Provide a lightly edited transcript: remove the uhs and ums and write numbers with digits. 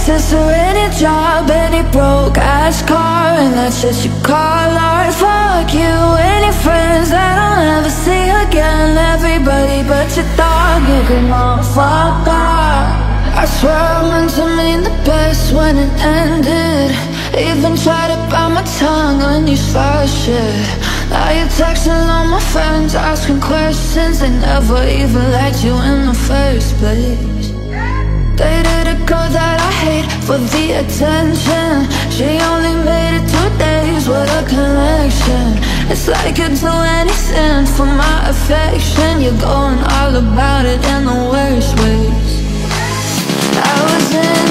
access to any job, any broke-ass car, and that's shit you call art. Fuck you, any friends that I'll never see again. Everybody but your dog, you can motherfucker. I swear I meant to mean the best when it ended. Even tried to bite my tongue when you started shit. Now you're texting all my friends, asking questions. They never even liked you in the first place. Dated a girl that I hate for the attention. She only made it 2 days with a connection. It's like you'd do anything for my affection. You're going all about it in the worst ways. I was in